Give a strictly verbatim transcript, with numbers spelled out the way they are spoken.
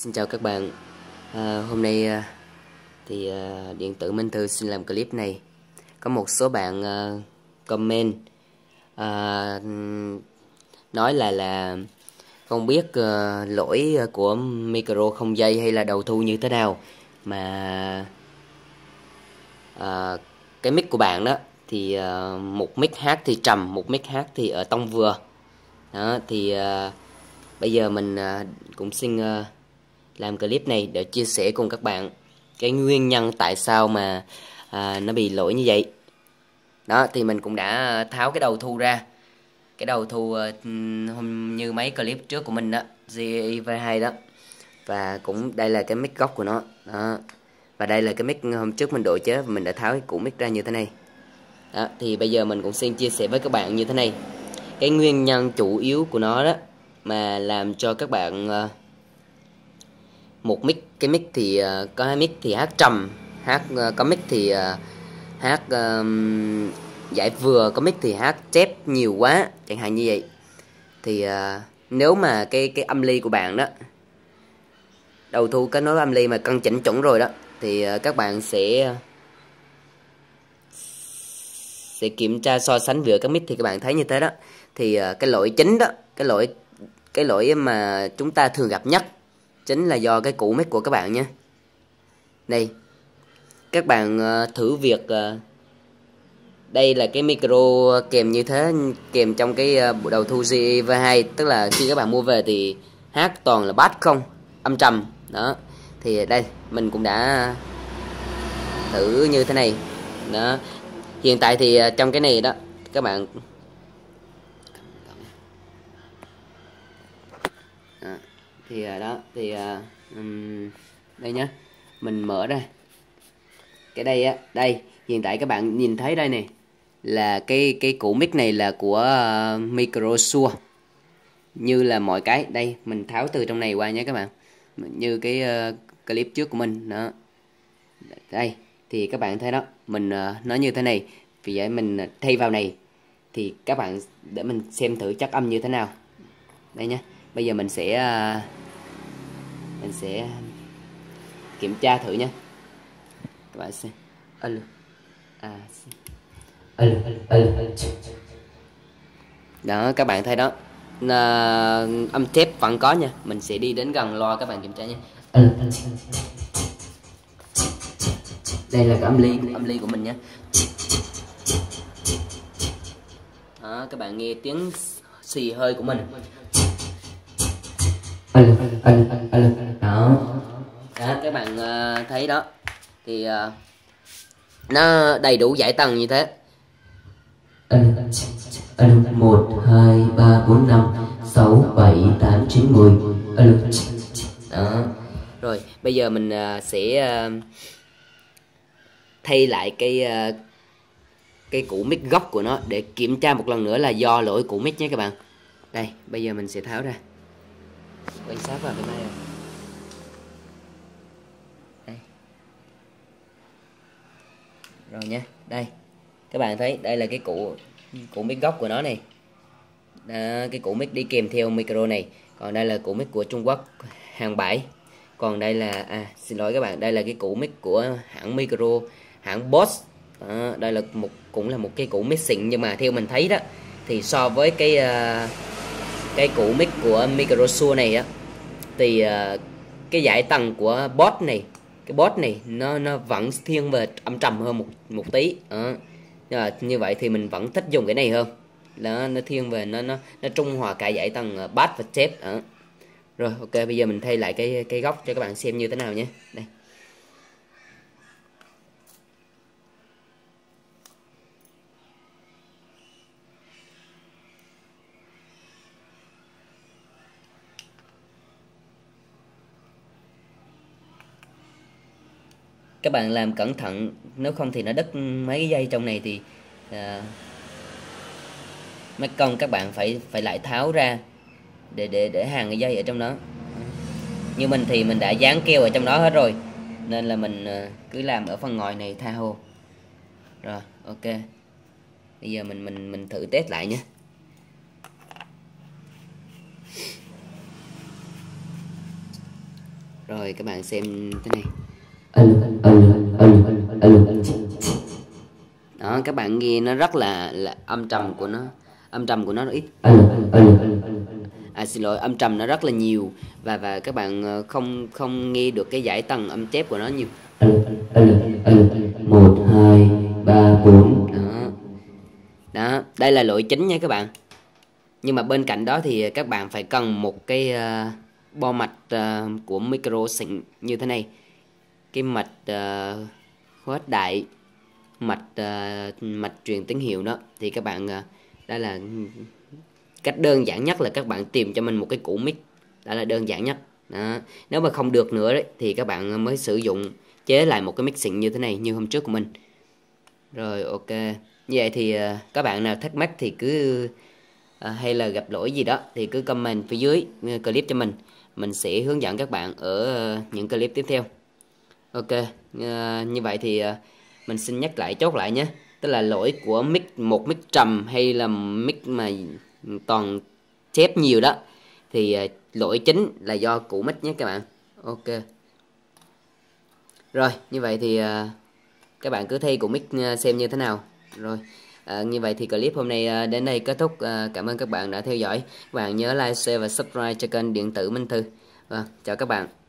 Xin chào các bạn. À, hôm nay à, thì à, Điện tử Minh Thư xin làm clip này. Có một số bạn à, comment à, nói là là không biết à, lỗi của micro không dây hay là đầu thu như thế nào mà à, cái mic của bạn đó thì à, một mic hát thì trầm, một mic hát thì ở tông vừa. Đó thì à, bây giờ mình à, cũng xin à, làm clip này để chia sẻ cùng các bạn cái nguyên nhân tại sao mà à, nó bị lỗi như vậy. Đó thì mình cũng đã tháo cái đầu thu ra, cái đầu thu uh, như mấy clip trước của mình đó, giê i vê hai đó, và cũng đây là cái mic gốc của nó đó. Và đây là cái mic hôm trước mình độ chế, mình đã tháo cái củ mic ra như thế này đó. Thì bây giờ mình cũng xin chia sẻ với các bạn như thế này, cái nguyên nhân chủ yếu của nó đó mà làm cho các bạn uh, một mic, cái mic thì uh, có hai mic thì hát trầm, hát uh, có mic thì uh, hát um, giải vừa, có mic thì hát chép nhiều quá chẳng hạn như vậy. Thì uh, nếu mà cái cái âm ly của bạn đó, đầu thu kết nối âm ly mà cân chỉnh chuẩn rồi đó, thì uh, các bạn sẽ sẽ kiểm tra so sánh giữa các mic thì các bạn thấy như thế đó. Thì uh, cái lỗi chính đó, cái lỗi cái lỗi mà chúng ta thường gặp nhất chính là do cái củ mic của các bạn nhé. Đây, các bạn uh, thử việc uh, đây là cái micro kèm như thế, kèm trong cái uh, bộ đầu thu giê i vê hai, tức là khi các bạn mua về thì hát toàn là bass không, âm trầm đó. Thì đây mình cũng đã thử như thế này đó. Hiện tại thì uh, trong cái này đó các bạn đó, thì uh, đó thì uh, um, đây nhá, mình mở ra cái đây á, đây hiện tại các bạn nhìn thấy đây này là cái cái củ mic này là của uh, micro Shure, như là mọi cái. Đây mình tháo từ trong này qua nhé các bạn, như cái uh, clip trước của mình đó. Đây thì các bạn thấy đó, mình uh, nói như thế này, vì vậy mình thay vào này thì các bạn để mình xem thử chất âm như thế nào. Đây nhé, bây giờ mình sẽ uh, mình sẽ kiểm tra thử nhé các bạn xem. Alo à alo alo đó, các bạn thấy đó, à, âm thép vẫn có nha. Mình sẽ đi đến gần loa các bạn kiểm tra nha. Đây là cái âm ly âm ly của mình nhé. Đó, các bạn nghe tiếng xì hơi của mình. Alo alo alo đó. Đó, các bạn uh, thấy đó, thì uh, nó đầy đủ giải tầng như thế. Alo một hai ba bốn năm sáu bảy tám chín mười. Alo đó. Rồi bây giờ mình uh, sẽ uh, thay lại cái uh, cái củ mic gốc của nó để kiểm tra một lần nữa là do lỗi củ mic nhé các bạn. Đây bây giờ mình sẽ tháo ra, quan sát vào cái này. Đây rồi nha, đây các bạn thấy đây là cái củ củ mic gốc của nó này đó, cái củ mic đi kèm theo micro này. Còn đây là củ mic của Trung Quốc hàng bãi. Còn đây là à xin lỗi các bạn, đây là cái củ mic của hãng micro, hãng Boss đó. Đây là một cũng là một cái củ mic xịn, nhưng mà theo mình thấy đó thì so với cái uh, cái củ mic của micro Shure này á, thì uh, cái giải tầng của Boss này, cái Boss này nó nó vẫn thiên về âm trầm hơn một một tí đó. À, như vậy thì mình vẫn thích dùng cái này hơn đó, nó thiên về nó nó nó trung hòa cả giải tầng bass và chép đó. Rồi ok, bây giờ mình thay lại cái cái góc cho các bạn xem như thế nào nhé. Đây các bạn làm cẩn thận, nếu không thì nó đứt mấy cái dây trong này thì à, mấy con các bạn phải phải lại tháo ra để để để hàng cái dây ở trong đó. Như mình thì mình đã dán keo ở trong đó hết rồi, nên là mình cứ làm ở phần ngoài này tha hồ. Rồi ok, bây giờ mình mình mình thử test lại nhé. Rồi các bạn xem thế này. Đó, các bạn nghe nó rất là, là âm trầm của nó, âm trầm của nó ít. À xin lỗi, âm trầm nó rất là nhiều và và các bạn không không nghe được cái dải tầng âm chép của nó nhiều. Một hai ba bốn. Đó. Đó, đây là lỗi chính nha các bạn. Nhưng mà bên cạnh đó thì các bạn phải cần một cái uh, bo mạch uh, của micro xịn như thế này. Cái mạch uh, khuếch đại, mạch uh, mạch truyền tín hiệu đó thì các bạn uh, đây là cách đơn giản nhất là các bạn tìm cho mình một cái củ mic. Đó là đơn giản nhất. Đó. Nếu mà không được nữa đấy thì các bạn mới sử dụng chế lại một cái mic xịn như thế này như hôm trước của mình. Rồi ok. Như vậy thì uh, các bạn nào thắc mắc thì cứ uh, hay là gặp lỗi gì đó thì cứ comment phía dưới uh, clip cho mình. Mình sẽ hướng dẫn các bạn ở uh, những clip tiếp theo. Ok. Uh, như vậy thì uh, mình xin nhắc lại, chốt lại nhé. Tức là lỗi của mic, một mic trầm hay là mic mà toàn chép nhiều đó thì uh, lỗi chính là do củ mic nhé các bạn. Ok. Rồi như vậy thì uh, các bạn cứ thi của mic xem như thế nào. Rồi à, như vậy thì clip hôm nay đến đây kết thúc. À, cảm ơn các bạn đã theo dõi. Các bạn nhớ like, share và subscribe cho kênh Điện tử Minh Thư. À, chào các bạn.